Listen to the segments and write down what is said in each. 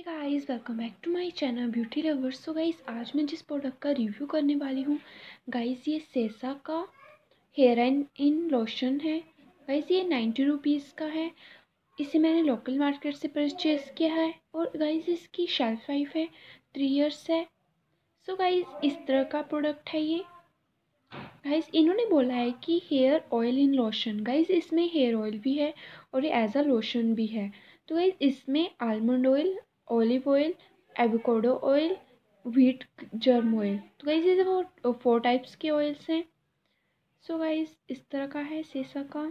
Hey guys, welcome back to my channel beauty lovers. So guys, आज मैं जिस product का रिव्यू करने वाली हूँ गाइस, ये सेसा का हेयर एंड इन लोशन है। गाइस, ये 90 रुपीज़ का है। इसे मैंने लोकल मार्केट से परचेज़ किया है और गाइस इसकी शेल्फ लाइफ है 3 इयर्स है। सो गाइस, इस तरह का प्रोडक्ट है ये। गाइस, इन्होंने बोला है कि hair oil in lotion. Guys, इसमें हेयर ऑयल भी है और ये एज अ लोशन भी है। तो गाइस, इसमें almond oil, olive oil, avocado oil, wheat germ oil, तो गाइस ये वो 4 टाइप्स के ऑयल्स हैं। सो गाइस, इस तरह का है सेसा का।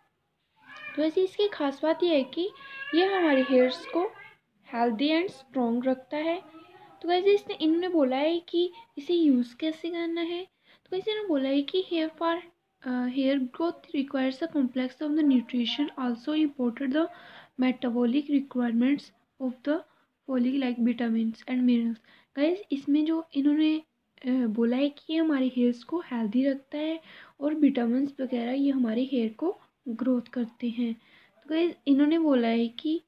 तो वैसे इसकी खास बात यह है कि ये हमारे हेयर्स को हेल्दी एंड स्ट्रॉन्ग रखता है। तो वैसे इसने इन्होंने बोला है कि इसे यूज़ कैसे करना है। तो वैसे इन्होंने बोला है कि hair growth requires a complex of the nutrition also imported the metabolic requirements of the follicle like vitamins and minerals. Guys, इसमें जो इन्होंने बोला है कि ये हमारे हेयर्स को हेल्दी रखता है और विटामिन वगैरह ये हमारे हेयर को ग्रोथ करते हैं। तो गाइस, इन्होंने बोला है कि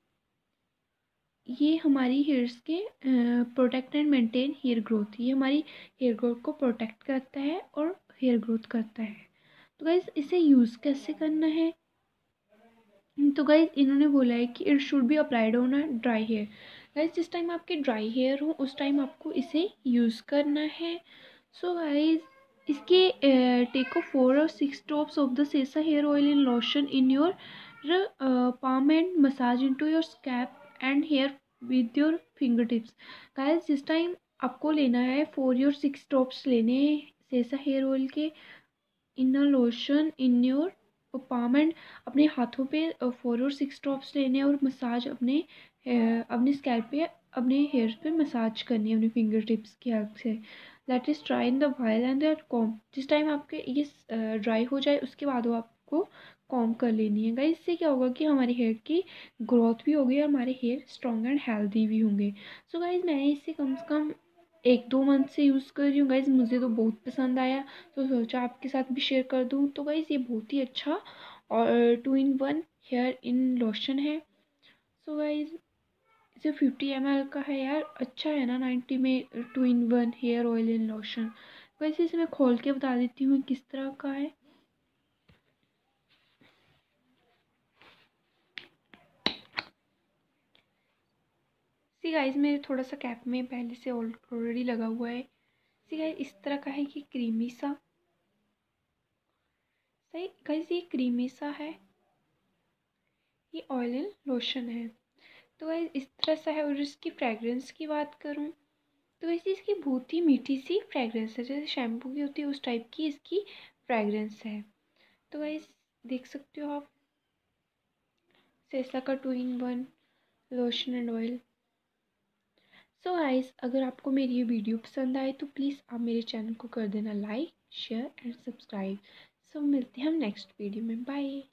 ये हमारी हेयर्स के protect and maintain hair growth, ये हमारी हेयर ग्रोथ को प्रोटेक्ट करता है और हेयर ग्रोथ करता है। तो गाइस, इसे यूज़ कैसे करना है। तो गाइस, इन्होंने बोला है कि it should be applied on a dry hair. Guys, जिस टाइम आपके ड्राई हेयर हो उस टाइम आपको इसे यूज़ करना है। सो गाइस, इसके टेक 4 और 6 drops of the Sesa hair oil in lotion in your palm and massage into your scalp and hair with your finger tips. Guys, जिस टाइम आपको लेना है 4 और 6 ड्रॉप्स लेने हैं सेसा हेयर ऑयल के in a lotion in your palm and अपने हाथों पे 4 और 6 ड्रॉप्स लेने और मसाज अपने स्कैल्प पे अपने हेयर पे मसाज करनी है अपने फिंगर टिप्स की हेल्प से। That is dry in the while and that comb. जिस टाइम आपके ये ड्राई हो जाए उसके बाद वो आपको कॉम कर लेनी है। गाइस, इससे क्या होगा कि हमारे हेयर की ग्रोथ भी होगी और हमारे हेयर स्ट्रॉन्ग एंड हेल्दी भी होंगे। सो गाइस, मैंने इसे कम से कम 1-2 मंथ से यूज़ कर रही हूँ। गाइस, मुझे तो बहुत पसंद आया तो सोचा आपके साथ भी शेयर कर दूँ। तो गाइस, ये बहुत ही अच्छा और 2 in 1 हेयर इन लोशन है। सो गाइस, इसे 50 ml का है यार, अच्छा है ना। 90 में 2 in 1 hair oil in lotion. वैसे इसे मैं खोल के बता देती हूँ किस तरह का है। सी गाइस, मेरे थोड़ा सा कैप में पहले से ऑलरेडी लगा हुआ है। सी गाइस, इस तरह का है कि क्रीमी सा। सही गाइस, ये क्रीमी सा है, ये ऑयल इन लोशन है। तो गाइस, इस तरह सा है। और इसकी फ्रेगरेंस की बात करूँ तो वैसे इसकी बहुत ही मीठी सी फ्रेगरेंस है, जैसे शैम्पू की होती है उस टाइप की इसकी फ्रेगरेंस है। तो गाइस, देख सकते हो आप सेसा का 2 in 1 lotion and oil. So guys, अगर आपको मेरी ये वीडियो पसंद आए तो प्लीज़ आप मेरे चैनल को कर देना like, share and subscribe. So मिलते हैं हम नेक्स्ट वीडियो में। बाय।